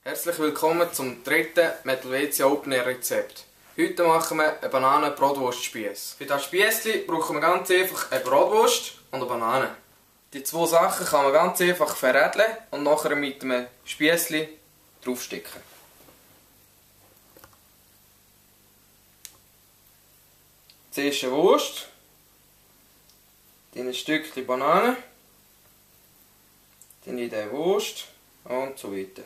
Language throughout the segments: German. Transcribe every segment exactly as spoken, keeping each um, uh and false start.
Herzlich willkommen zum dritten Metal Helvetia Open Air Rezept. Heute machen wir einen Bananen-Bratwurst-Spieß. Für das Spießchen brauchen wir ganz einfach eine Bratwurst und eine Banane. Die zwei Sachen kann man ganz einfach veredeln und nachher mit einem Spießchen draufstecken. Zuerst eine Wurst, dann ein Stückchen Banane, dann in die Wurst und so weiter.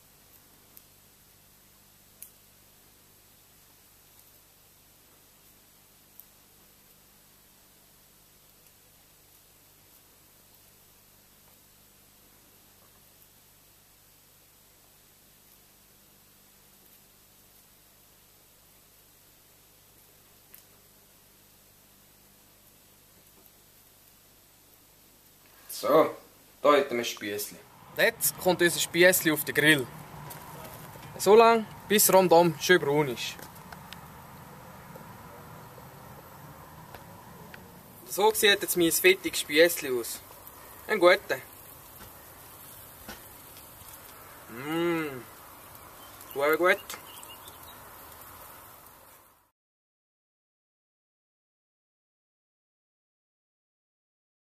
So, da hätten wir ein Spießchen. Jetzt kommt unser Spießchen auf den Grill. So lange, bis rundum schön braun ist. So sieht jetzt mein fettiges Spießchen aus. Ein guter. Mmh. Gut, gut.